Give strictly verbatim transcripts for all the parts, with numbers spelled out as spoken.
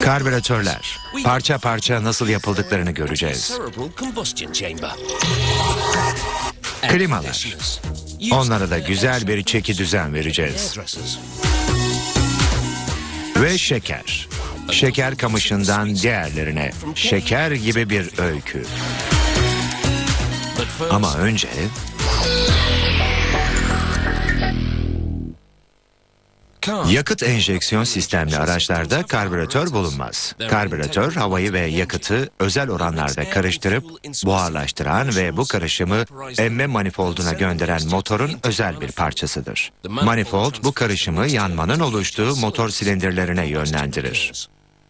Karbüratörler, parça parça nasıl yapıldıklarını göreceğiz. Klimalar, onlara da güzel bir çeki düzen vereceğiz. Ve şeker, şeker kamışından diğerlerine, şeker gibi bir öykü. Ama önce... Yakıt enjeksiyon sistemli araçlarda karbüratör bulunmaz. Karbüratör, havayı ve yakıtı özel oranlarda karıştırıp buharlaştıran ve bu karışımı emme manifolduna gönderen motorun özel bir parçasıdır. Manifold, bu karışımı yanmanın oluştuğu motor silindirlerine yönlendirir.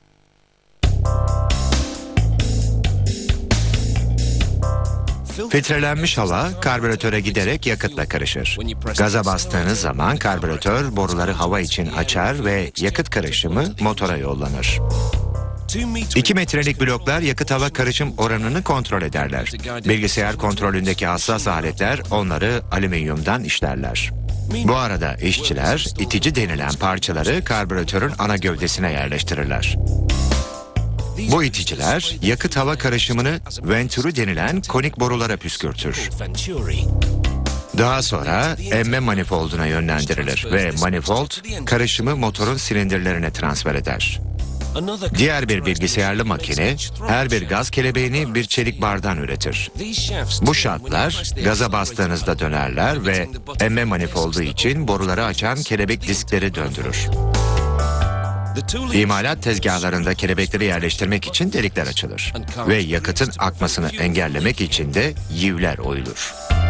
Filtrelenmiş hava karbüratöre giderek yakıtla karışır. Gaza bastığınız zaman karbüratör boruları hava için açar ve yakıt karışımı motora yollanır. İki metrelik bloklar yakıt hava karışım oranını kontrol ederler. Bilgisayar kontrolündeki hassas aletler onları alüminyumdan işlerler. Bu arada işçiler itici denilen parçaları karbüratörün ana gövdesine yerleştirirler. Bu iticiler yakıt hava karışımını venturi denilen konik borulara püskürtür. Daha sonra emme manifolduna yönlendirilir ve manifold karışımı motorun silindirlerine transfer eder. Diğer bir bilgisayarlı makine her bir gaz kelebeğini bir çelik bardan üretir. Bu şartlar gaza bastığınızda dönerler ve emme manifoldu için boruları açan kelebek diskleri döndürür. İmalat tezgahlarında kelebekleri yerleştirmek için delikler açılır ve yakıtın akmasını engellemek için de yivler oyulur.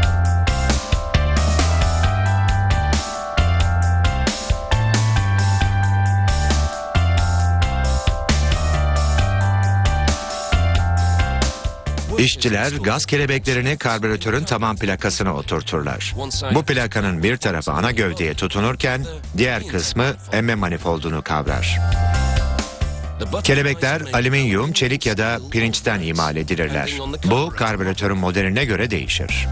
İşçiler gaz kelebeklerini karbüratörün taban plakasına oturturlar. Bu plakanın bir tarafı ana gövdeye tutunurken diğer kısmı emme manifoldunu kavrar. Kelebekler alüminyum, çelik ya da pirinçten imal edilirler. Bu karbüratörün modeline göre değişir.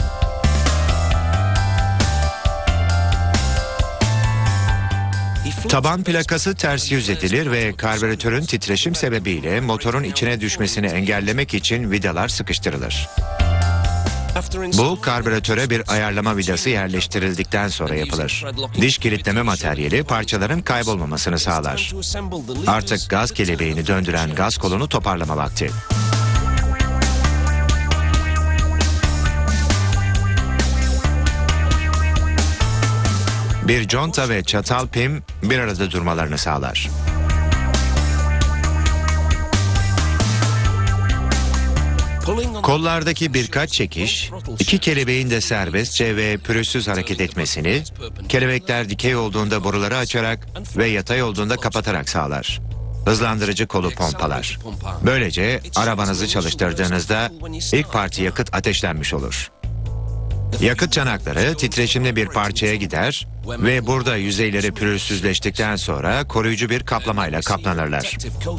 Taban plakası ters yüz edilir ve karbüratörün titreşim sebebiyle motorun içine düşmesini engellemek için vidalar sıkıştırılır. Bu karbüratöre bir ayarlama vidası yerleştirildikten sonra yapılır. Diş kilitleme materyali parçaların kaybolmamasını sağlar. Artık gaz kelebeğini döndüren gaz kolunu toparlama vakti. Bir conta ve çatal pim bir arada durmalarını sağlar. Kollardaki birkaç çekiş, iki kelebeğin de serbestçe ve pürüzsüz hareket etmesini, kelebekler dikey olduğunda boruları açarak ve yatay olduğunda kapatarak sağlar. Hızlandırıcı kolu pompalar. Böylece arabanızı çalıştırdığınızda ilk parti yakıt ateşlenmiş olur. Yakıt çanakları titreşimli bir parçaya gider ve burada yüzeyleri pürüzsüzleştikten sonra koruyucu bir kaplamayla kaplanırlar.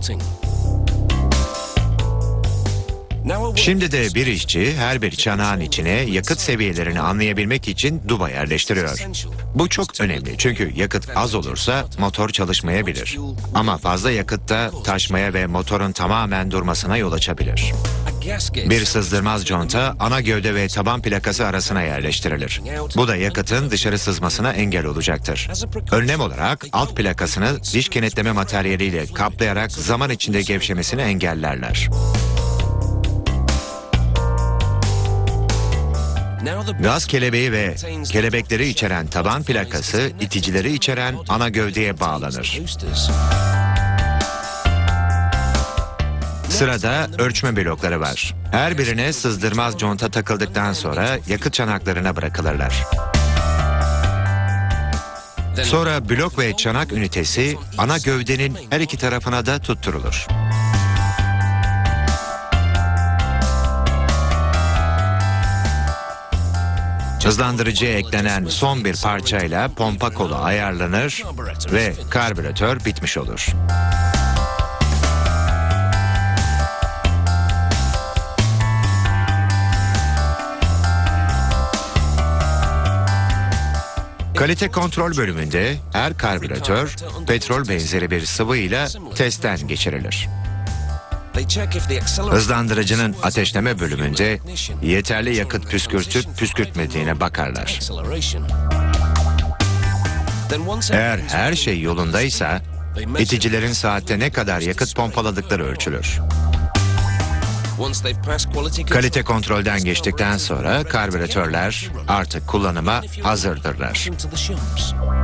Şimdi de bir işçi her bir çanağın içine yakıt seviyelerini anlayabilmek için duba yerleştiriyor. Bu çok önemli çünkü yakıt az olursa motor çalışmayabilir. Ama fazla yakıt da taşmaya ve motorun tamamen durmasına yol açabilir. Bir sızdırmaz conta ana gövde ve taban plakası arasına yerleştirilir. Bu da yakıtın dışarı sızmasına engel olacaktır. Önlem olarak alt plakasını diş kenetleme materyaliyle kaplayarak zaman içinde gevşemesini engellerler. Gaz kelebeği ve kelebekleri içeren taban plakası iticileri içeren ana gövdeye bağlanır. Sırada ölçme blokları var. Her birine sızdırmaz conta takıldıktan sonra yakıt çanaklarına bırakılırlar. Sonra blok ve çanak ünitesi ana gövdenin her iki tarafına da tutturulur. Hızlandırıcıya eklenen son bir parçayla pompa kolu ayarlanır ve karbüratör bitmiş olur. Kalite kontrol bölümünde her karbüratör petrol benzeri bir sıvıyla testten geçirilir. Hızlandırıcının ateşleme bölümünde yeterli yakıt püskürtüp püskürtmediğine bakarlar. Eğer her şey yolundaysa iticilerin saatte ne kadar yakıt pompaladıkları ölçülür. Kalite kontrolden geçtikten sonra karbüratörler artık kullanıma hazırdırlar.